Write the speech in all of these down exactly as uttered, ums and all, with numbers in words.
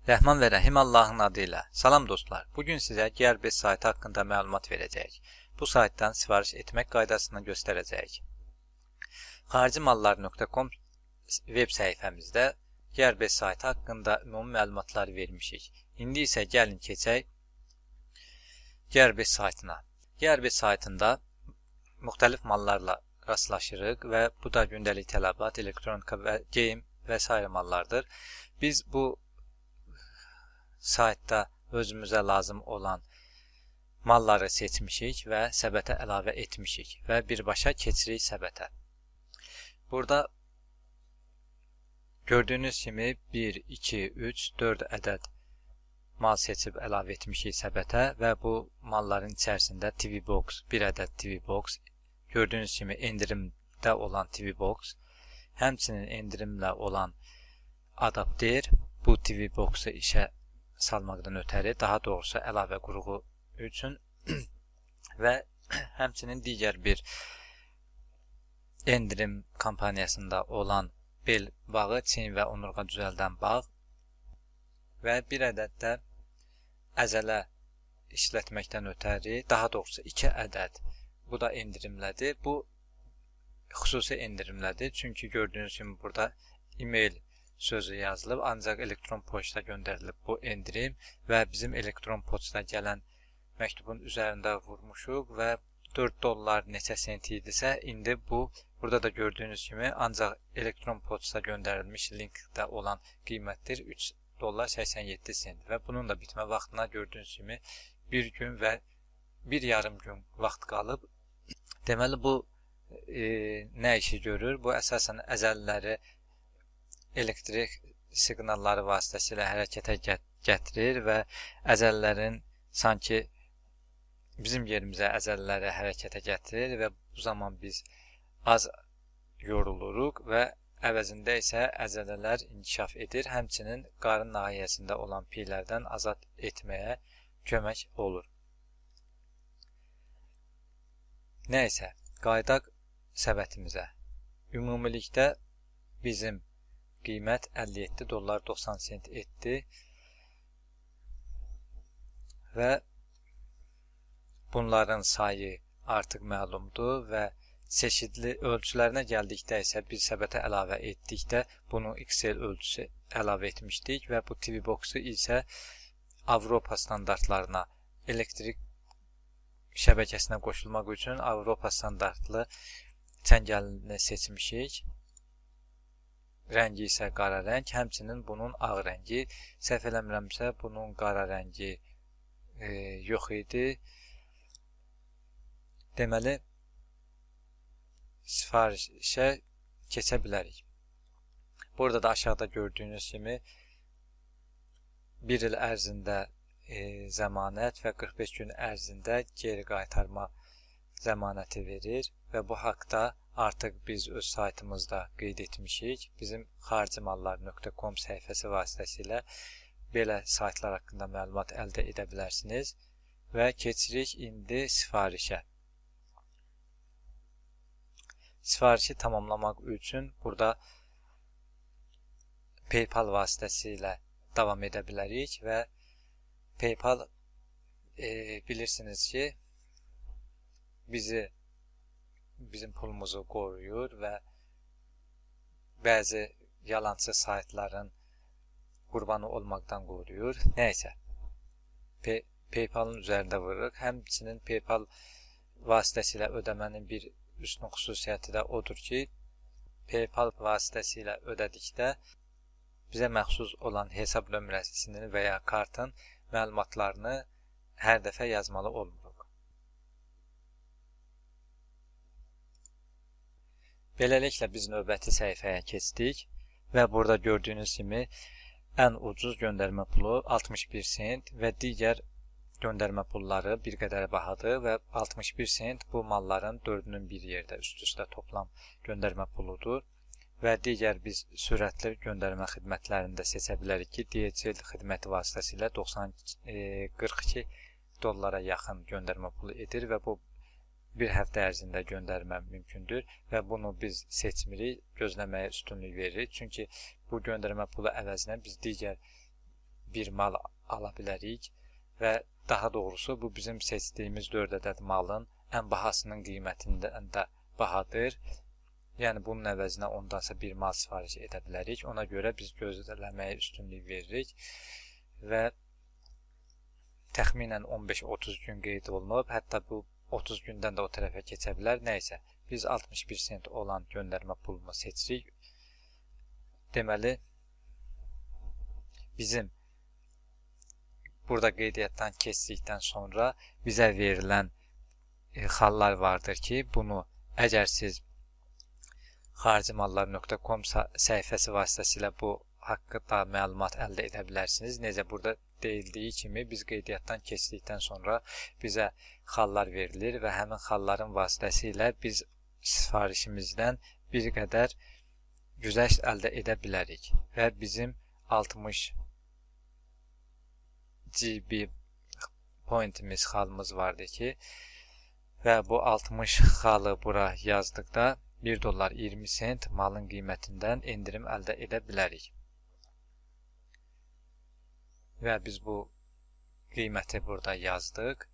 Rəhman və Rəhim Allahın adıyla. Salam dostlar. Bugün sizə Gearbest saytı haqqında məlumat verəcəyik. Bu saytdan sifariş etmək qaydasını göstərəcəyik. xarici mallar nöqtə com web səhifəmizdə Gearbest saytı haqqında ümumi məlumatlar vermişik. İndi isə gəlin keçək Gearbest saytına. Gearbest saytında müxtəlif mallarla rastlaşırıq və bu da gündəlik tələbat, elektronika və geyim və sair mallardır. Biz bu saytda özümüzə lazım olan malları seçmişik və səbətə əlavə etmişik və birbaşa keçirik səbətə. Burada gördüyünüz kimi bir, iki, üç, dörd ədəd mal seçib əlavə etmişik səbətə və bu malların içərisində T V Box, bir ədəd T V Box, gördüyünüz kimi endirimdə olan T V Box, həmçinin endirimlə olan adapter, bu T V Box'u işə salmaqdan ötəri, daha doğrusu əlavə qurğu üçün və həmçinin digər bir endirim kampaniyasında olan bel bağı, çin və onurğa düzəldən bağ və bir ədəd də əzələ işlətməkdən ötəri, daha doğrusu iki ədəd, bu da endirimlədir. Bu xüsusi endirimlədir, çünki gördüyünüz kimi burada e-mail sözü yazılıb, ancaq elektron poçta göndərilib bu endirim və bizim elektron poçta gələn məktubun üzərində vurmuşuq və dörd dollar neçə sent idisə, indi bu, burada da gördüyünüz kimi ancaq elektron poçta göndərilmiş linkdə olan qiymətdir üç dollar səksən yeddi sent və bunun da bitmə vaxtına gördüyünüz kimi bir gün və bir yarım gün vaxt qalıb. Deməli, bu e, nə işi görür? Bu əsasən əzəliləri elektrik siqnalları vasitəsilə hərəkətə gətirir və əzəllərin sanki bizim yerimizə əzəlləri hərəkətə gətirir və bu zaman biz az yoruluruq və əvəzində isə əzələlər inkişaf edir, həmçinin qarın nahiyəsində olan piylərdən azad etməyə kömək olur. Nəysə, qaydaq səbətimizə. Ümumilikdə bizim qiymət əlli yeddi dollar doxsan sent etdi və bunların sayı artıq məlumdur və çeşidli ölçülərinə gəldikdə isə bir səbətə əlavə etdikdə bunu X L ölçüsü əlavə etmişdik və bu T V Box'u isə Avropa standartlarına, elektrik şəbəkəsinə qoşulmaq üçün Avropa standartlı çəngəlini seçmişik. Rəngi isə qara rəng, həmçinin bunun ağ rəngi, səhv eləmirəmsə bunun qara rəngi e, yox idi. Deməli, sifarişə keçə bilərik. Burada da aşağıda gördüyünüz kimi bir il ərzində e, zəmanət və qırx beş gün ərzində geri qaytarma zəmanəti verir və bu haqda artıq biz öz saytımızda qeyd etmişik. Bizim xarici mallar nöqtə com səhifəsi vasitəsilə belə saytlar haqqında məlumat əldə edə bilərsiniz və keçirik indi sifarişə. Sifarişi tamamlamaq üçün burada PayPal vasitəsilə davam edə bilərik və PayPal e, bilirsiniz ki, bizi bizim pulumuzu qoruyur və bəzi yalançı saytların qurbanı olmaqdan qoruyur. Nəysə, Pay PayPal'ın üzərində vururuq. Həmçinin PayPal vasitəsilə ödəmənin bir üstün xüsusiyyəti də odur ki, PayPal vasitəsilə ödədikdə bizə məxsus olan hesab nömrəsinin və ya kartın məlumatlarını hər dəfə yazmalı olmuruq. Beləliklə biz növbəti səhifəyə keçdik və burada gördüyünüz kimi ən ucuz göndərmə pulu altmış bir sent və digər göndərmə pulları bir qədər bahadır və altmış bir sent bu malların dördünün bir yerdə üst-üstə toplam göndərmə puludur və digər biz sürətli göndərmə xidmətlərini də seçə bilərik ki, D H L xidməti vasitəsilə doxsan qırx iki dollara yaxın göndərmə pulu edir və bu bir həftə ərzində göndərmə mümkündür və bunu biz seçmirik, gözləməyə üstünlük veririk. Çünki bu göndərmə pulu əvəzinə biz digər bir mal ala bilərik və daha doğrusu bu bizim seçdiyimiz dörd ədəd malın ən bahasının qiymətindən də bahadır. Yəni bunun əvəzinə ondansa bir mal sifariş edə bilərik. Ona görə biz gözləməyə üstünlük veririk və təxminən on beş otuz gün qeyd olunub. Hətta bu otuz gündən də o tərəfə keçə bilər. Nəysə, biz altmış bir sent olan göndərmə pulunu seçirik. Deməli, bizim burada qeydiyyatdan keçdikdən sonra bizə verilən e, xallar vardır ki, bunu əgər siz xarici mallar nöqtə com səhifəsi vasitəsilə bu haqqında məlumat əldə edə bilərsiniz. Necə burada deyildiyi kimi biz qeydiyyatdan keçdikdən sonra bizə xallar verilir və həmin xalların vasitəsilə biz sifarişimizdən bir qədər güzəşt əldə edə bilərik və bizim altmış G B pointimiz xalımız vardı ki və bu altmış xalı bura yazdıqda bir dollar iyirmi sent malın qiymətindən endirim əldə edə bilərik. Və biz bu qiyməti burada yazdıq.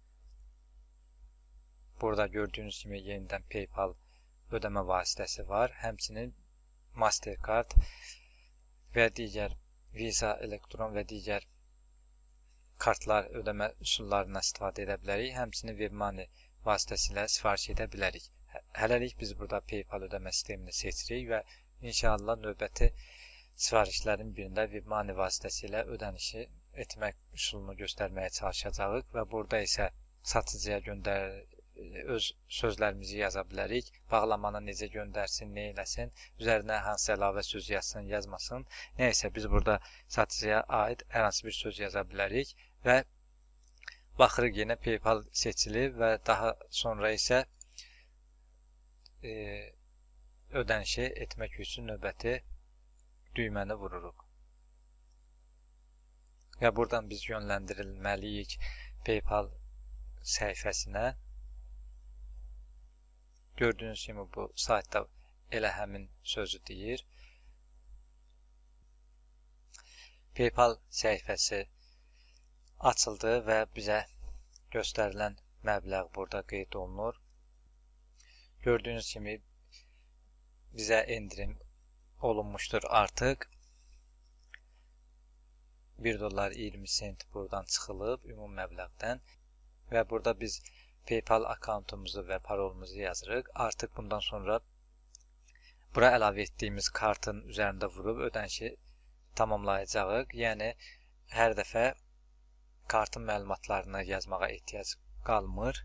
Burada gördüyünüz kimi yenidən PayPal ödəmə vasitəsi var. Həmçinin Mastercard və digər Visa, elektron və digər kartlar ödəmə üsullarından istifadə edə bilərik. Həmçinin WebMoney vasitəsilə sifariş edə bilərik. Hələlik biz burada PayPal ödəmə sistemini seçirik və inşallah növbəti sifarişlərin birində WebMoney vasitəsilə ödənişi etmək üsulunu göstərməyə çalışacağıq və burada isə satıcıya göndər öz sözlərimizi yaza bilərik. Bağlamanı necə göndərsin, nə eləsin, üzərinə hansı əlavə söz yazsın, yazmasın. Nəysə biz burada satıcıya aid hər hansı bir söz yaza bilərik və baxırıq yenə PayPal seçilir və daha sonra isə e, ödənişi etmək üçün növbəti düyməni vururuq. Və buradan biz yönləndirilməliyik PayPal səhifəsinə. Gördüyünüz kimi bu saytda elə həmin sözü deyir. PayPal səhifəsi açıldı və bizə göstərilən məbləğ burada qeyd olunur. Gördüyünüz kimi bizə endirim olunmuşdur artıq. bir dollar iyirmi sent buradan çıxılıb ümumi məbləğdən və burada biz PayPal akkauntumuzu və parolumuzu yazırıq. Artıq bundan sonra bura əlavə etdiyimiz kartın üzərində vurub ödənişi tamamlayacağıq. Yəni hər dəfə kartın məlumatlarını yazmağa ehtiyac qalmır.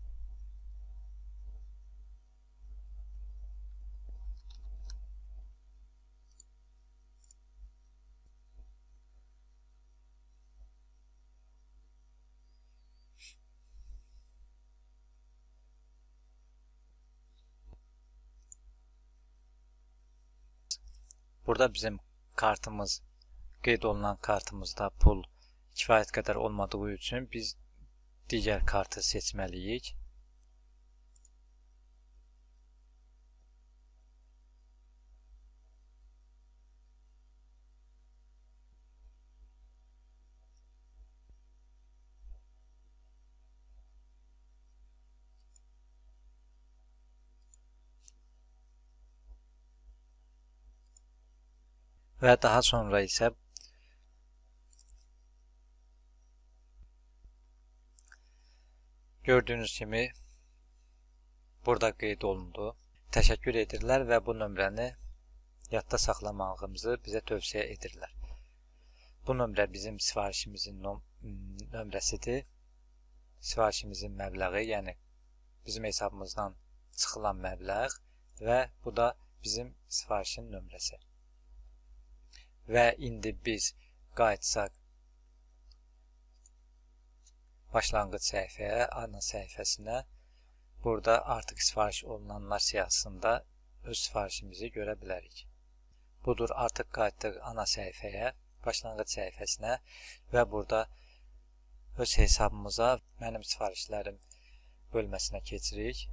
Burada bizim kartımız, qeyd olunan kartımızda pul kifayət qədər olmadığı üçün biz digər kartı seçməliyik. Və daha sonra isə gördüyünüz kimi burada qeyd olundu. Təşəkkür edirlər və bu nömrəni yadda saxlamağımızı bizə tövsiyə edirlər. Bu nömrə bizim sifarişimizin nömrəsidir. Sifarişimizin məbləği, yəni bizim hesabımızdan çıxılan məbləğ və bu da bizim sifarişin nömrəsi. Və indi biz qayıtsaq başlanğıc səhifəyə, ana səhifəsinə, burada artıq sifariş olunanlar siyahısında öz sifarişimizi görə bilərik. Budur, artıq qayıtdıq ana səhifəyə, başlanğıc səhifəsinə və burada öz hesabımıza mənim sifarişlərim bölməsinə keçirik.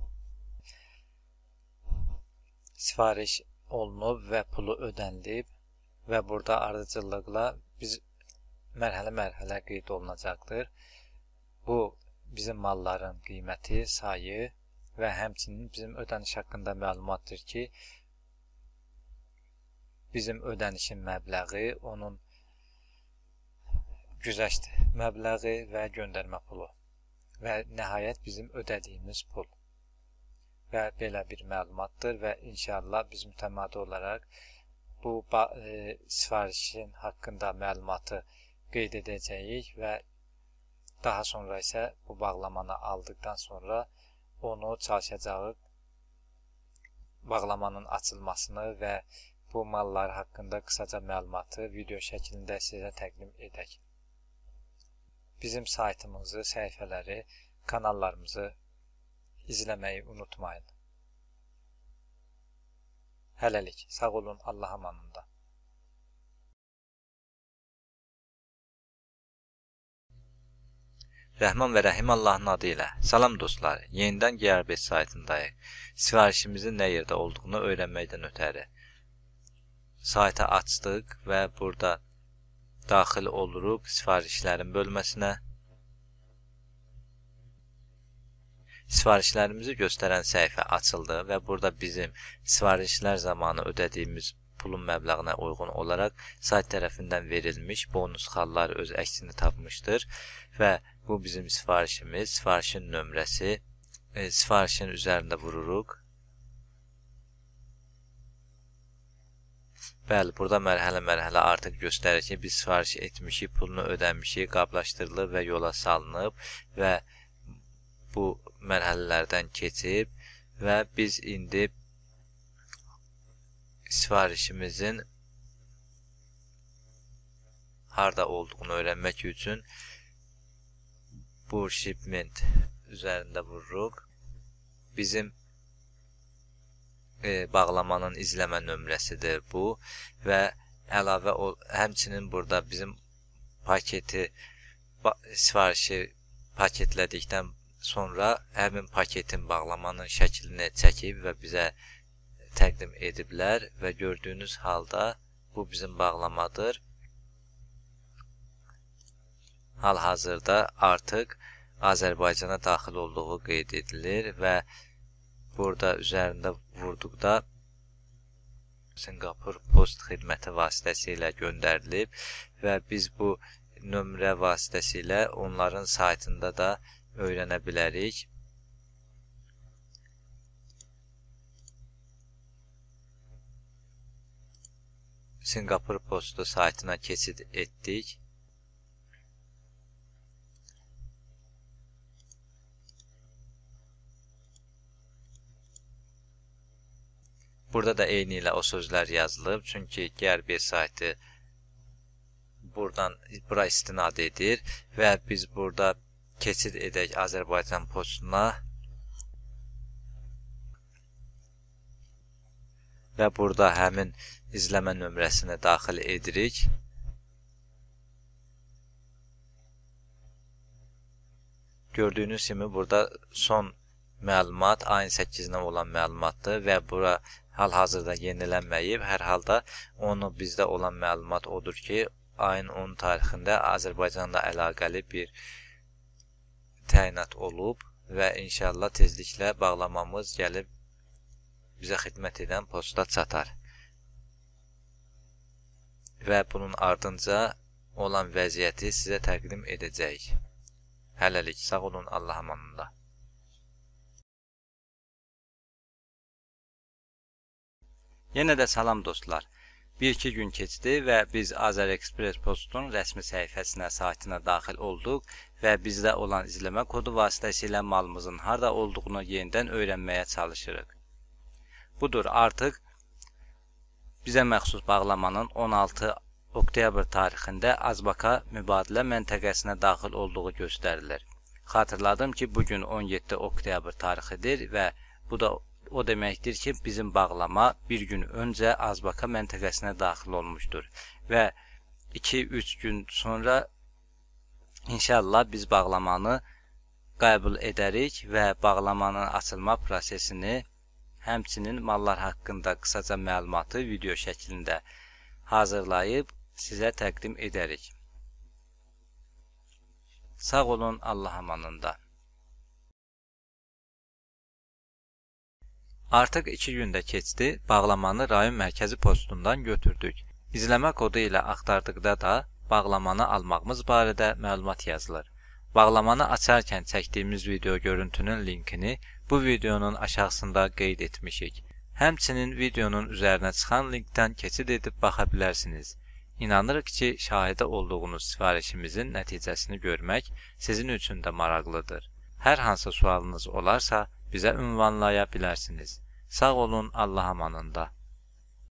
Sifariş olunub və pulu ödənilib. Və burada ardıcıllıqla biz mərhələ-mərhələ qeyd olunacaqdır. Bu bizim malların qiyməti, sayı və həmçinin bizim ödəniş haqqında məlumatdır ki, bizim ödənişin məbləği, onun güzəşt məbləği və göndərmə pulu və nəhayət bizim ödədiyimiz pul və belə bir məlumatdır və inşallah biz mütəmadi olaraq bu e, sifarişin haqqında məlumatı qeyd edəcəyik və daha sonra isə bu bağlamanı aldıqdan sonra onu çalışacağıq bağlamanın açılmasını və bu mallar haqqında qısaca məlumatı video şəklində sizə təqdim edək. Bizim saytımızı, səhifələri, kanallarımızı izləməyi unutmayın. Hələlik, sağ olun, Allah'a əmanında. Rəhman və Rəhim Allahın adı ilə. Salam dostlar, yenidən Gearbest saytındayıq. Sifarişimizin nə yerdə olduğunu öyrənməkdən ötəri. Saytı açdıq və burada daxil oluruq sifarişlərin bölməsinə. Sifarişlərimizi göstərən səhifə açıldı və burada bizim sifarişlər zamanı ödədiyimiz pulun məbləğinə uyğun olaraq sayt tərəfindən verilmiş bonus xallar öz əksini tapmışdır və bu bizim sifarişimiz, sifarişin nömrəsi, e, sifarişin üzərində vururuq. Bəli, burada mərhələ-mərhələ artıq göstərir ki, biz sifariş etmişik, pulunu ödəmişik, qablaşdırılıb və yola salınıb və bu mərhələlərdən keçib və biz indi sifarişimizin harda olduğunu öyrənmək üçün bu shipment üzərində vururuq. Bizim e, bağlamanın izləmə nömrəsidir bu və əlavə ol, həmçinin burada bizim paketi sifarişi paketlədikdən sonra həmin paketin bağlamanın şəklini çəkib və bizə təqdim ediblər və gördüyünüz halda bu bizim bağlamadır. Hal-hazırda artıq Azərbaycana daxil olduğu qeyd edilir və burada üzərində vurduqda Singapur post xidməti vasitəsilə göndərilib və biz bu nömrə vasitəsilə onların saytında da öyrənə bilərik. Singapur postu saytına keçid etdik. Burada da eyni ilə o sözlər yazılıb. Çünki Gearbest saytı buradan bura istinad edir və biz burada keçid edək Azərbaycan postuna və burada həmin izləmə nömrəsini daxil edirik. Gördüyünüz kimi burada son məlumat ayın səkkizinə olan məlumatdır və bura hal-hazırda yenilənməyib. Hər halda onu bizdə olan məlumat odur ki, ayın on tarixində Azərbaycanla əlaqəli bir təyinat olub və inşallah tezliklə bağlamamız gəlib bizə xidmət edən posta çatar. Və bunun ardınca olan vəziyyəti sizə təqdim edəcəyik. Hələlik, sağ olun, Allah amanında. Yenə də salam dostlar. Bir-iki gün keçdi və biz Azərexpress postun rəsmi səhifəsinə, saytına daxil olduq və bizdə olan izləmə kodu vasitəsilə malımızın harada olduğunu yenidən öyrənməyə çalışırıq. Budur, artıq bizə məxsus bağlamanın on altı oktyabr tarixində Azbaka mübadilə məntəqəsinə daxil olduğu göstərilir. Xatırladım ki, bugün on yeddi oktyabr tarixidir və bu da o deməkdir ki, bizim bağlama bir gün öncə Azbaka məntəqəsinə daxil olmuşdur və iki üç gün sonra inşallah biz bağlamanı qəbul edərik və bağlamanın açılma prosesini, həmçinin mallar haqqında qısaca məlumatı video şəklində hazırlayıb sizə təqdim edərik. Sağ olun, Allah amanında. Artıq iki gündə keçdi, bağlamanı rayon mərkəzi postundan götürdük. İzləmə kodu ilə axtardıqda da bağlamanı almağımız barədə məlumat yazılır. Bağlamanı açarkən çəkdiyimiz video görüntünün linkini bu videonun aşağısında qeyd etmişik. Həmçinin videonun üzərinə çıxan linkdən keçid edib baxa bilərsiniz. İnanırıq ki, şahidə olduğunuz sifarişimizin nəticəsini görmək sizin üçün də maraqlıdır. Hər hansı sualınız olarsa bizə ünvanlaya bilərsiniz. Sağ olun, Allah amanında.